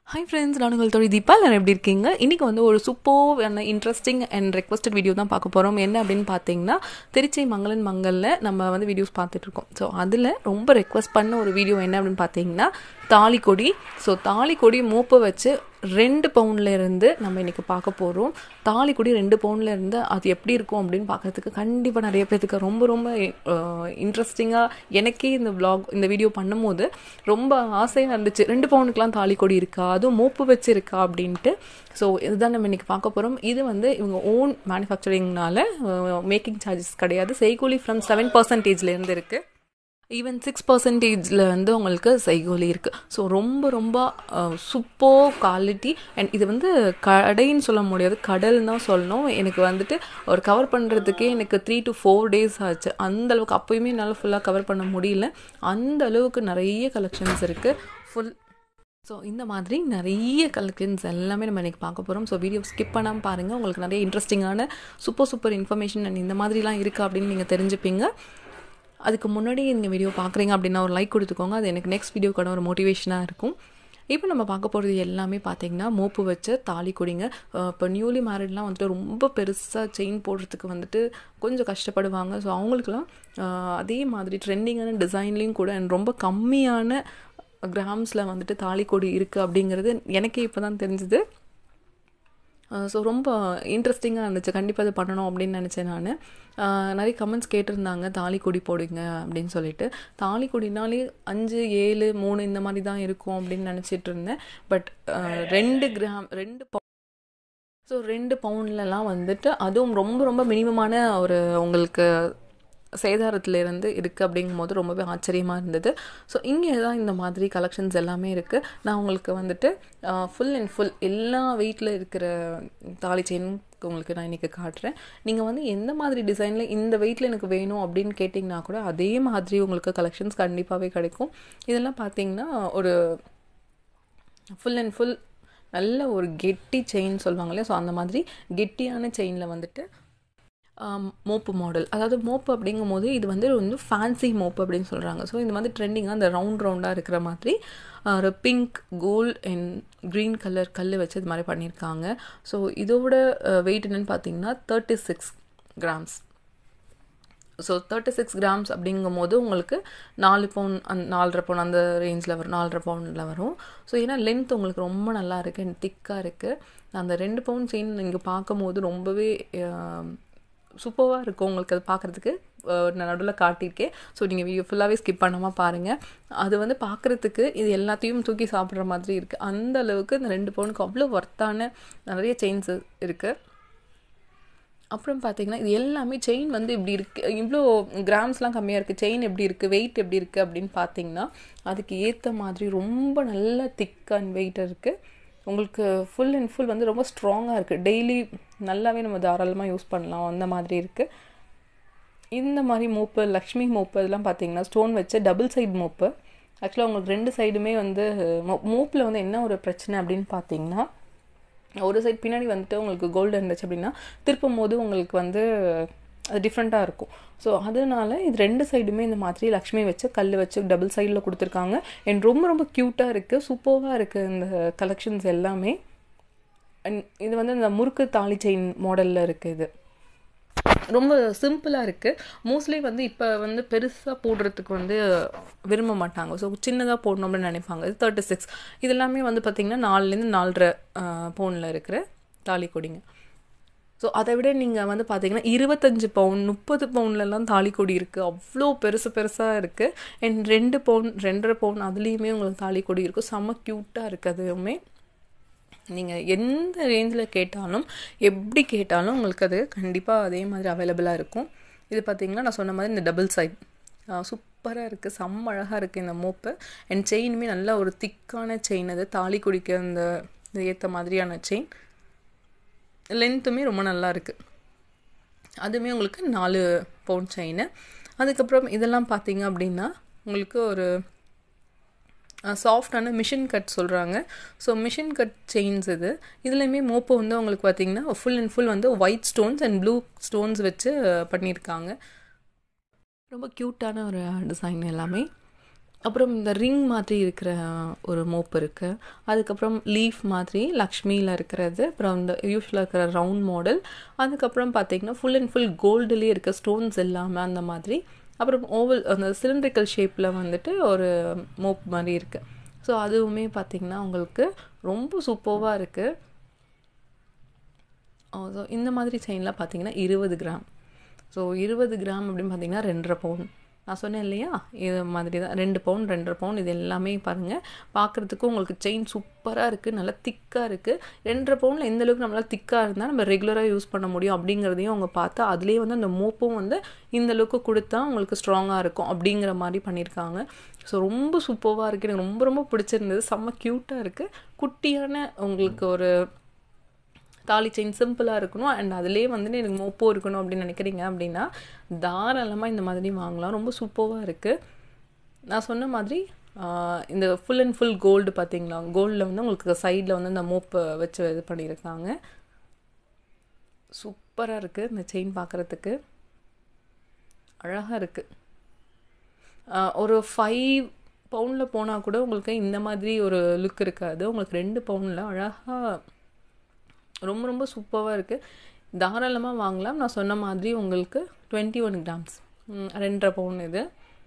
Hi friends, நான் UngalThozhiDeepa. எல்லாரும் எப்படி இருக்கீங்க? இன்னைக்கு வந்து ஒரு super interesting and requested video தான் பார்க்க போகிறோம். என்ன அப்படின்னு பார்த்தீங்கன்னா, திருச்சி மங்களில் நம்ம வந்து வீடியோஸ் பார்த்துட்டு இருக்கோம். ஸோ அதில் ரொம்ப ரெக்வெஸ்ட் பண்ண ஒரு வீடியோ என்ன அப்படின்னு பார்த்தீங்கன்னா, தாலிக்கொடி. ஸோ தாலிக்கொடி மூப்பை வச்சு 2 பவுண்ட்லேருந்து நம்ம இன்றைக்கி பார்க்க போகிறோம். தாலிக்கொடி 2 பவுண்ட்லேருந்து அது எப்படி இருக்கும் அப்படின்னு பார்க்குறதுக்கு கண்டிப்பாக நிறைய பேருக்கு ரொம்ப ரொம்ப இன்ட்ரெஸ்டிங்காக எனக்கே இந்த வீடியோ பண்ணும்போது ரொம்ப ஆசையாக இருந்துச்சு. 2 பவுனுக்குலாம் தாலிக்கொடி இருக்கா, அதுவும் மூப்பு வச்சு இருக்கா அப்படின்ட்டு. ஸோ இதுதான் நம்ம இன்றைக்கி பார்க்க போகிறோம். இது வந்து இவங்க ஓன் மேனுஃபேக்சரிங்னால மேக்கிங் சார்ஜஸ் கிடையாது. செய்கூலி ஃப்ரம் 7% இருக்குது. ஈவன் 6% வந்து உங்களுக்கு செய்கூலி இருக்குது. ஸோ ரொம்ப ரொம்ப சூப்பர் குவாலிட்டி. அண்ட் இது வந்து கடைன்னு சொல்ல முடியாது, கடல்னு தான் சொல்லணும். எனக்கு வந்துட்டு ஒரு கவர் பண்ணுறதுக்கே எனக்கு 3 to 4 days ஆச்சு. அந்தளவுக்கு அப்போயுமே என்னால் ஃபுல்லாக கவர் பண்ண முடியல. அந்த அளவுக்கு நிறைய கலெக்ஷன்ஸ் இருக்குது ஃபுல். ஸோ இந்த மாதிரி நிறைய கலெக்ஷன்ஸ் எல்லாமே நம்ம இன்றைக்கி பார்க்க போகிறோம். ஸோ வீடியோ ஸ்கிப் பண்ணாமல் பாருங்கள். உங்களுக்கு நிறைய இன்ட்ரெஸ்டிங்கான சூப்பர் இன்ஃபர்மேஷன் அண்ட் இந்த மாதிரிலாம் இருக்குது அப்படின்னு நீங்கள் தெரிஞ்சுப்பீங்க. அதுக்கு முன்னாடி நீங்கள் வீடியோ பார்க்குறீங்க அப்படின்னா ஒரு லைக் கொடுத்துக்கோங்க. அது எனக்கு நெக்ஸ்ட் வீடியோக்கான ஒரு மோட்டிவேஷனாக இருக்கும். இப்போ நம்ம பார்க்க போகிறது எல்லாமே பார்த்தீங்கன்னா மூப்பு வச்ச தாலிக்கொடிங்க. இப்போ நியூலி மேரிட்லாம் வந்துட்டு ரொம்ப பெருசாக செயின் போடுறதுக்கு வந்துட்டு கொஞ்சம் கஷ்டப்படுவாங்க. ஸோ அவங்களுக்குலாம் அதே மாதிரி ட்ரெண்டிங்கான டிசைன்லேயும் கூட ரொம்ப கம்மியான கிராம்ஸில் வந்துட்டு தாலிக்கொடி இருக்குது அப்படிங்கிறது எனக்கே இப்போ தான் தெரிஞ்சுது. ஸோ ரொம்ப இன்ட்ரெஸ்டிங்காக இருந்துச்சு. கண்டிப்பாக அது பண்ணணும் அப்படின்னு நினச்சேன் நான். நிறைய கமெண்ட்ஸ் கேட்டிருந்தாங்க தாலிக்கொடி போடுங்க அப்படின்னு சொல்லிட்டு. தாலிக்கொடினாலே 5, 7, 3 இந்த மாதிரி தான் இருக்கும் அப்படின்னு நினச்சிட்டு இருந்தேன். But 2 gram 2 pound. ஸோ 2 பவுண்ட்லலாம் வந்துட்டு அதுவும் ரொம்ப ரொம்ப மினிமமான ஒரு உங்களுக்கு சேதாரத்துலேருந்து இருக்குது அப்படிங்கும் போது ரொம்பவே ஆச்சரியமாக இருந்தது. ஸோ இங்கே தான் இந்த மாதிரி கலெக்ஷன்ஸ் எல்லாமே இருக்குது. நான் உங்களுக்கு வந்துட்டு ஃபுல் அண்ட் ஃபுல் எல்லா வெயிட்டில் இருக்கிற தாலி செயின் உங்களுக்கு நான் இன்றைக்கி காட்டுறேன். நீங்கள் வந்து எந்த மாதிரி டிசைனில் இந்த வெயிட்டில் எனக்கு வேணும் அப்படின்னு கேட்டிங்கன்னா கூட அதே மாதிரி உங்களுக்கு கலெக்ஷன்ஸ் கண்டிப்பாகவே கிடைக்கும். இதெல்லாம் பார்த்தீங்கன்னா ஒரு ஃபுல் அண்ட் ஃபுல் நல்ல ஒரு கெட்டி செயின் சொல்லுவாங்களே, ஸோ அந்த மாதிரி கெட்டியான செயினில் வந்துட்டு மோப்பு மாடல். அதாவது மோப்பு அப்படிங்கும் போது இது வந்து ஃபேன்சி மோப்பு அப்படின்னு சொல்கிறாங்க. ஸோ இது வந்து ட்ரெண்டிங்காக அந்த ரவுண்டாக இருக்கிற மாதிரி ஒரு pink, gold and green colour கல் வச்சு இது மாதிரி பண்ணியிருக்காங்க. ஸோ இதோட வெயிட் என்னென்னு பார்த்தீங்கன்னா 36 grams. ஸோ 36 grams அப்படிங்கும் போது உங்களுக்கு 4 பவுன் 4.5 பவுன் அந்த ரேஞ்சில் வரும், 4.5 பவுனில் வரும். ஸோ ஏன்னா லென்த் உங்களுக்கு ரொம்ப நல்லா இருக்குது அண்ட் திக்காக இருக்குது. அந்த 2 பவுன் செயின் நீங்கள் பார்க்கும் போது ரொம்பவே சூப்பராக இருக்கும். உங்களுக்கு அது பார்க்குறதுக்கு நான் நடுவில் காட்டியிருக்கேன். ஸோ நீங்கள் வீடியோ ஃபுல்லாகவே ஸ்கிப் பண்ணாமல் பாருங்கள். அது வந்து பார்க்குறதுக்கு இது எல்லாத்தையும் தூக்கி சாப்பிட்ற மாதிரி இருக்குது. அந்த அளவுக்கு இந்த 2 பவுனுக்கு அவ்வளோ ஒர்த்தான நிறைய செயின்ஸ் இருக்குது. அப்புறம் பார்த்தீங்கன்னா இது எல்லாமே செயின் வந்து இப்படி இருக்குது, இவ்வளோ கிராம்ஸ்லாம் கம்மியாக இருக்குது, செயின் எப்படி இருக்குது, வெயிட் எப்படி இருக்குது அப்படின்னு பார்த்தீங்கன்னா அதுக்கு ஏற்ற மாதிரி ரொம்ப நல்ல திக் அண்ட் வெயிட் இருக்குது. உங்களுக்கு ஃபுல் அண்ட் ஃபுல் வந்து ரொம்ப ஸ்ட்ராங்காக இருக்குது. டெய்லி நல்லாவே நம்ம தாராளமாக யூஸ் பண்ணலாம் அந்த மாதிரி இருக்குது. இந்த மாதிரி மோப்பு, லக்ஷ்மி மோப்பு இதெல்லாம் பார்த்தீங்கன்னா ஸ்டோன் வச்ச டபுள் சைடு மோப்பு. ஆக்சுவலாக உங்களுக்கு 2 சைடுமே வந்து மோப்பில் வந்து என்ன ஒரு பிரச்சனை அப்படின்னு பார்த்தீங்கன்னா, ஒரு சைடு பின்னாடி வந்துட்டு உங்களுக்கு கோல்டு இருந்துச்சு அப்படின்னா திருப்பும் போது உங்களுக்கு வந்து அது டிஃப்ரெண்ட்டாக இருக்கும். ஸோ அதனால இது 2 சைடுமே இந்த மாதிரி லக்ஷ்மி வச்சு கல் வச்சு டபுள் சைடில் கொடுத்துருக்காங்க. அண்ட் ரொம்ப ரொம்ப க்யூட்டாக இருக்குது, சூப்பராக இருக்குது இந்த கலெக்ஷன்ஸ் எல்லாமே. அண்ட் இது வந்து இந்த முறுக்கு தாலி செயின் மாடலில் இருக்குது. இது ரொம்ப சிம்பிளாக இருக்குது. மோஸ்ட்லி வந்து இப்போ வந்து பெருசாக போடுறதுக்கு வந்து விரும்ப மாட்டாங்க. ஸோ சின்னதாக போடணும் அப்படின்னு நினைப்பாங்க. இது 36. இது எல்லாமே வந்து பார்த்திங்கன்னா 4லேருந்து 4.5 பவுனில் இருக்கிற தாலிக்கொடிங்க. ஸோ அதை விட நீங்கள் வந்து பார்த்தீங்கன்னா 25 பவுன் 30 பவுன்லலாம் தாலிக்கொடி இருக்குது. அவ்வளோ பெருசாக இருக்குது. அண்ட் 2 பவுன் 2.5 பவுன் அதுலேயுமே உங்களுக்கு தாலிக்கொடி இருக்குது. செம்ம க்யூட்டாக இருக்குது. அதுவுமே நீங்கள் எந்த ரேஞ்சில் கேட்டாலும் எப்படி கேட்டாலும் உங்களுக்கு அது கண்டிப்பாக அதே மாதிரி அவைலபிளாக இருக்கும். இது பார்த்திங்கன்னா நான் சொன்ன மாதிரி இந்த டபுள் சைட் சூப்பராக இருக்குது, செம்ம அழகாக இருக்குது இந்த மோப்பு. அண்ட் செயினுமே நல்ல ஒரு திக்கான செயின். அது தாலிக்கொடிக்கு அந்த ஏற்ற மாதிரியான செயின். லென்த்துமே ரொம்ப நல்லா இருக்குது. அதுவுமே உங்களுக்கு 4 பவுன் செயின். அதுக்கப்புறம் இதெல்லாம் பார்த்தீங்க அப்படின்னா உங்களுக்கு ஒரு சாஃப்டான மிஷின் கட் சொல்கிறாங்க. ஸோ மிஷின் கட் செயின்ஸ் இதுலேயுமே மோப்பு வந்து உங்களுக்கு பார்த்திங்கன்னா ஃபுல் அண்ட் ஃபுல் வந்து white stones and blue stones வச்சு பண்ணியிருக்காங்க. ரொம்ப க்யூட்டான ஒரு டிசைன் எல்லாமே. அப்புறம் இந்த ரிங் மாதிரி இருக்கிற ஒரு மோப் இருக்குது. அதுக்கப்புறம் லீஃப் மாதிரி லக்ஷ்மியில் இருக்கிறது. அப்புறம் இந்த யூஸ்வலாக இருக்கிற ரவுண்ட் மாடல். அதுக்கப்புறம் பார்த்திங்கன்னா ஃபுல் அண்ட் ஃபுல் கோல்டுலேயே இருக்க ஸ்டோன்ஸ் இல்லாமல் அந்த மாதிரி. அப்புறம் ஓவல் அந்த சிலிண்ட்ரிக்கல் ஷேப்பில் வந்துட்டு ஒரு மோப் மாதிரி இருக்குது. ஸோ அதுவுமே பார்த்திங்கன்னா உங்களுக்கு ரொம்ப சூப்பராக இருக்குது. ஸோ இந்த மாதிரி செயின்லாம் பார்த்திங்கன்னா 20 கிராம். ஸோ 20 கிராம் அப்படின்னு பார்த்திங்கன்னா 2.5 பவுன். நான் சொன்னேன் இல்லையா, இது மாதிரி தான் 2 பவுன் 2.5 பவுன். இது எல்லாமே பாருங்கள், பார்க்குறதுக்கு உங்களுக்கு செயின் சூப்பராக இருக்குது, நல்லா திக்காக இருக்குது. 2.5 பவுனில் எந்த அளவுக்கு நம்மளால் திக்காக இருந்தால் நம்ம ரெகுலராக யூஸ் பண்ண முடியும் அப்படிங்கிறதையும் அவங்க பார்த்தா அதுலேயே வந்து அந்த மோப்பும் வந்து இந்த அளவுக்கு கொடுத்தா உங்களுக்கு ஸ்ட்ராங்காக இருக்கும் அப்படிங்கிற மாதிரி பண்ணியிருக்காங்க. ஸோ ரொம்ப சூப்பராக இருக்குது, எனக்கு ரொம்ப ரொம்ப பிடிச்சிருந்தது. செம்ம க்யூட்டாக இருக்குது. குட்டியான உங்களுக்கு ஒரு தாலி செயின் சிம்பிளாக இருக்கணும் அண்ட் அதிலே வந்துட்டு எனக்கு மோப்போ இருக்கணும் அப்படின்னு நினைக்கிறீங்க அப்படின்னா தாராளமாக இந்த மாதிரி வாங்கலாம். ரொம்ப சூப்பராக இருக்குது. நான் சொன்ன மாதிரி இந்த ஃபுல் அண்ட் ஃபுல் கோல்டு பார்த்தீங்களா, கோல்டில் வந்து உங்களுக்கு சைடில் வந்து இந்த மோப்பை வச்சு இது பண்ணியிருக்காங்க. சூப்பராக இருக்குது. இந்த செயின் பார்க்குறதுக்கு அழகாக இருக்குது. ஒரு 5 பவுனில் போனால் கூட உங்களுக்கு இந்த மாதிரி ஒரு லுக் இருக்காது. உங்களுக்கு 2 பவுனில் அழகாக ரொம்ப ரொம்ப சூப்பராக இருக்குது. தாராளமாக வாங்கலாம். நான் சொன்ன மாதிரி உங்களுக்கு 21 கிராம்ஸ் 2.5 பவுன். இது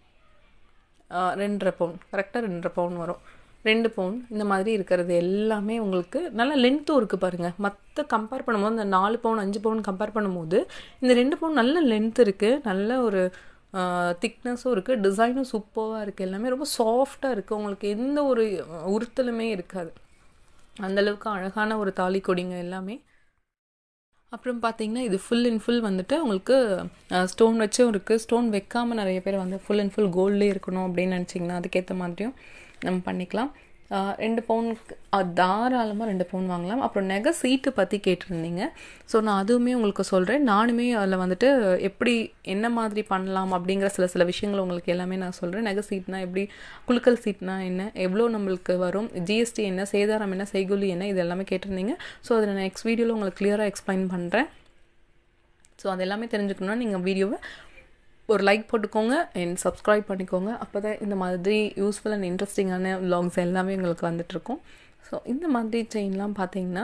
2.5 பவுன், கரெக்டாக 2.5 பவுன் வரும். 2 பவுன் இந்த மாதிரி இருக்கிறது எல்லாமே உங்களுக்கு நல்ல லென்த்தும் இருக்குது பாருங்கள். மற்ற கம்பேர் பண்ணும்போது இந்த 4 பவுன் 5 பவுன் கம்பேர் பண்ணும்போது இந்த 2 பவுன் நல்ல லென்த் இருக்குது, நல்ல ஒரு திக்னஸும் இருக்குது, டிசைனும் சூப்பராக இருக்குது. எல்லாமே ரொம்ப சாஃப்டாக இருக்குது. உங்களுக்கு எந்த ஒரு உறுத்தலுமே இருக்காது. அந்தளவுக்கு அழகான ஒரு தாலி கொடிங்க எல்லாமே. அப்புறம் பார்த்தீங்கன்னா இது ஃபுல் அண்ட் ஃபுல் வந்துட்டு உங்களுக்கு ஸ்டோன் வச்சும் இருக்குது. ஸ்டோன் வைக்காமல் நிறைய பேர் வந்து ஃபுல் அண்ட் ஃபுல் கோல்ட்லேயே இருக்கணும் அப்படின்னு நினச்சிங்கன்னா அதுக்கேற்ற மாதிரியும் நம்ம பண்ணிக்கலாம். 2 பவுனுக்கு தாராளமாக 2 பவுன் வாங்கலாம். அப்புறம் நெகை சீட்டு பற்றி கேட்டிருந்தீங்க. ஸோ நான் அதுவுமே உங்களுக்கு சொல்கிறேன். நானுமே அதில் வந்துட்டு எப்படி என்ன மாதிரி பண்ணலாம் அப்படிங்கிற சில விஷயங்கள் உங்களுக்கு எல்லாமே நான் சொல்கிறேன். நெகை சீட்னா எப்படி, குலுக்கல் சீட்னா என்ன, எவ்வளோ நம்மளுக்கு வரும், ஜிஎஸ்டி என்ன, சேதாரம் என்ன, செய்கூலி என்ன, இது எல்லாமே கேட்டிருந்தீங்க. ஸோ அதை நான் நெக்ஸ்ட் வீடியோவில் உங்களுக்கு கிளியராக எக்ஸ்பிளைன் பண்ணுறேன். ஸோ அது எல்லாமே தெரிஞ்சுக்கணுன்னா நீங்கள் வீடியோவை ஒரு லைக் போட்டுக்கோங்க அண்ட் சப்ஸ்கிரைப் பண்ணிக்கோங்க. அப்போ தான் இந்த மாதிரி யூஸ்ஃபுல் அண்ட் இன்ட்ரெஸ்டிங்கான விலாக்ஸ் எல்லாமே உங்களுக்கு வந்துட்டுருக்கும். ஸோ இந்த மாதிரி செயின்லாம் பார்த்தீங்கன்னா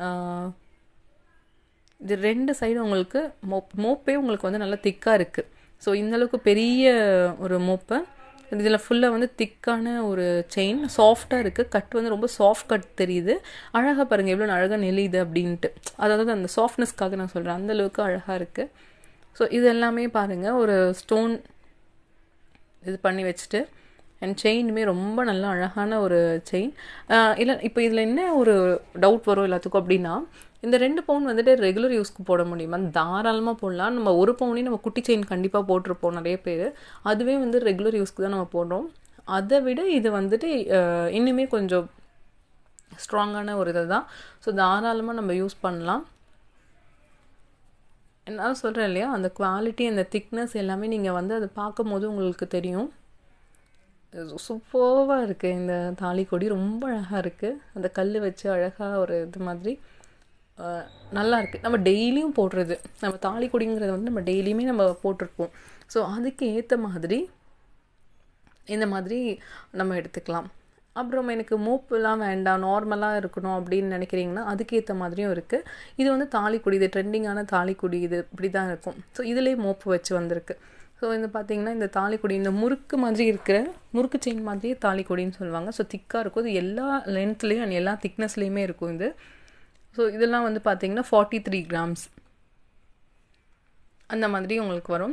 இது 2 சைடும் உங்களுக்கு மோப்பே உங்களுக்கு வந்து நல்லா திக்காக இருக்குது. ஸோ இந்தளவுக்கு பெரிய ஒரு மோப்பை இதில் ஃபுல்லாக வந்து திக்கான ஒரு செயின், சாஃப்டாக இருக்குது. கட் வந்து ரொம்ப சாஃப்ட் கட் தெரியுது. அழகாக பாருங்கள் எவ்வளோ அழகாக நெளியுது அப்படின்ட்டு. அதாவது அந்த சாஃப்ட்னஸ்க்காக நான் சொல்கிறேன், அந்தளவுக்கு அழகாக இருக்குது. ஸோ இது எல்லாமே பாருங்கள் ஒரு ஸ்டோன் இது பண்ணி வச்சுட்டு அண்ட் செயினுமே ரொம்ப நல்லா அழகான ஒரு செயின். இல்லை இப்போ இதில் என்ன ஒரு டவுட் வரும் எல்லாத்துக்கும் அப்படின்னா, இந்த 2 பவுன் வந்துட்டு ரெகுலர் யூஸ்க்கு போட முடியுமா? தாராளமாக போடலாம். நம்ம 1 பவுனையும் நம்ம குட்டி செயின் கண்டிப்பாக போட்டிருப்போம் நிறைய பேர். அதுவே வந்து ரெகுலர் யூஸ்க்கு தான் நம்ம போடுறோம். அதை விட இது வந்துட்டு இன்னுமே கொஞ்சம் ஸ்ட்ராங்கான ஒரு இது தான். ஸோ தாராளமாக நம்ம யூஸ் பண்ணலாம். நான் சொல்கிறேன் இல்லையா, அந்த குவாலிட்டி அந்த திக்னஸ் எல்லாமே நீங்கள் வந்து அதை பார்க்கும் போது உங்களுக்கு தெரியும். சூப்பராக இருக்குது. இந்த தாலி கொடி ரொம்ப அழகாக இருக்குது. அந்த கல் வச்சு அழகாக ஒரு இது மாதிரி நல்லா இருக்குது. நம்ம டெய்லியும் போடுறது, நம்ம தாலி கொடிங்கிறத வந்து நம்ம டெய்லியுமே நம்ம போட்டிருப்போம். ஸோ அதுக்கு ஏற்ற மாதிரி இந்த மாதிரி நம்ம எடுத்துக்கலாம். அப்புறம் எனக்கு மோப்பெல்லாம் வேண்டாம், நார்மலாக இருக்கணும் அப்படின்னு நினைக்கிறீங்கன்னா அதுக்கேற்ற மாதிரியும் இருக்குது. இது வந்து தாலிக்குடி, இது ட்ரெண்டிங்கான தாலிக்குடி, இது இப்படி தான் இருக்கும். ஸோ இதுலேயே மோப்பு வச்சு வந்திருக்கு. ஸோ இது பார்த்திங்கன்னா இந்த தாலிக்குடி இந்த முறுக்கு மாதிரி இருக்கிற முறுக்கு செயின் மாதிரியே தாலிக்குடின்னு சொல்லுவாங்க. ஸோ திக்காக இருக்கும். இது எல்லா லென்த்லேயும் அண்ட் எல்லா திக்னஸ்லேயுமே இருக்கும் இது. ஸோ இதெல்லாம் வந்து பார்த்திங்கன்னா 43 கிராம்ஸ் அந்த மாதிரி உங்களுக்கு வரும்.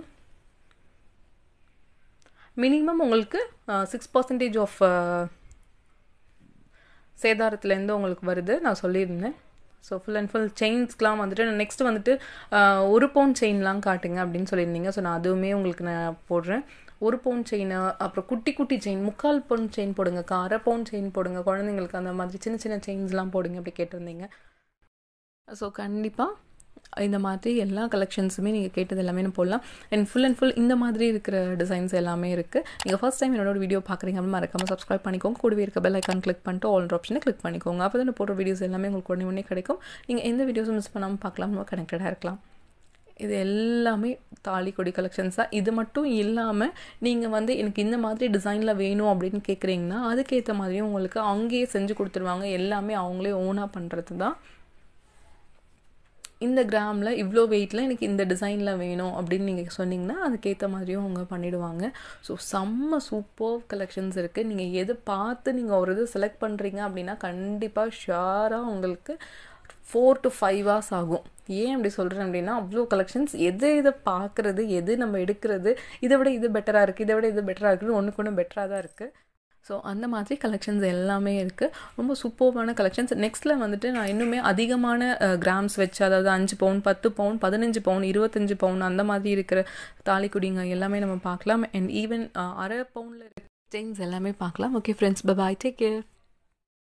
மினிமம் உங்களுக்கு 6% ஆஃப் சேதாரத்துலேருந்து உங்களுக்கு வருது நான் சொல்லியிருந்தேன். ஸோ ஃபுல் அண்ட் ஃபுல் செயின்ஸ்க்கெலாம் வந்துட்டு நெக்ஸ்ட்டு வந்துட்டு 1 பவுன் செயின்லாம் காட்டுங்க அப்படின்னு சொல்லியிருந்தீங்க. ஸோ நான் அதுவுமே உங்களுக்கு நான் போடுறேன். 1 பவுன் செயின், அப்புறம் குட்டி குட்டி செயின் 3/4 பவுன் செயின் போடுங்க, 1/2 பவுன் செயின் போடுங்க, குழந்தைங்களுக்கு அந்த மாதிரி சின்ன சின்ன செயின்ஸ்லாம் போடுங்க அப்படி கேட்டிருந்தீங்க. ஸோ கண்டிப்பாக இந்த மாதிரி எல்லா கலெக்ஷன்ஸுமே நீங்கள் கேட்டது எல்லாமே நான் போடலாம். அண்ட் ஃபுல் இந்த மாதிரி இருக்கிற டிசைன்ஸ் எல்லாமே இருக்குது. நீங்கள் ஃபர்ஸ்ட் டைம் என்னோட வீடியோ பார்க்குறீங்க அப்படின்னு மறக்காமல் சப்ஸ்கிரைப் பண்ணிக்கோங்க. கூடவே இருக்க பெல் ஐக்கான் கிளிக் பண்ணிட்டு ஆல் ஆப்ஷனை கிளிக் பண்ணிக்கோங்க. அப்போ தான் போடுற வீடியோஸ் எல்லாமே உங்களுக்கு உடனே கிடைக்கும். நீங்கள் எந்த வீடியோஸும் மிஸ் பண்ணாமல் பார்க்கலாம், கனெக்டடாக இருக்கலாம். இது எல்லாமே தாலி கொடி கலெக்ஷன்ஸ் தான். இது மட்டும் இல்லாமல் நீங்கள் வந்து எனக்கு இந்த மாதிரி டிசைனில் வேணும் அப்படின்னு கேட்குறீங்கன்னா அதுக்கேற்ற மாதிரியும் உங்களுக்கு அங்கேயே செஞ்சு கொடுத்துருவாங்க. எல்லாமே அவங்களே ஓனாக பண்ணுறது தான். இந்த கிராமில் இவ்வளோ வெயிட்டில் எனக்கு இந்த டிசைனில் வேணும் அப்படின்னு நீங்கள் சொன்னீங்கன்னா அதுக்கேற்ற மாதிரியும் அவங்க பண்ணிவிடுவாங்க. ஸோ செம்ம சூப்பர் கலெக்ஷன்ஸ் இருக்குது. நீங்கள் எது பார்த்து நீங்கள் ஒரு இது செலக்ட் பண்ணுறீங்க அப்படின்னா கண்டிப்பாக ஷியராக உங்களுக்கு 4 to 5 hours ஆகும். ஏன் அப்படி சொல்கிறேன் அப்படின்னா அவ்வளோ கலெக்ஷன்ஸ், இதை பார்க்குறது, எது நம்ம எடுக்கிறது, இதை விட இது பெட்டராக இருக்குது, இதை விட இது பெட்டராக இருக்குது, ஒன்றுக்கு ஒன்று பெட்டராக தான் இருக்குது. ஸோ அந்த மாதிரி கலெக்ஷன்ஸ் எல்லாமே இருக்குது. ரொம்ப சூப்பர்வான கலெக்ஷன்ஸ். நெக்ஸ்ட்டில் வந்துட்டு நான் இன்னுமே அதிகமான கிராம்ஸ் வச்சு, அதாவது 5 பவுன் 10 பவுன் 15 பவுன் 25 பவுன் அந்த மாதிரி இருக்கிற தாலிக்குடிங்க எல்லாமே நம்ம பார்க்கலாம். அண்ட் ஈவன் அரை பவுனில் இருக்கிற செயின்ஸ் எல்லாமே பார்க்கலாம். Okay friends, bye bye, take care.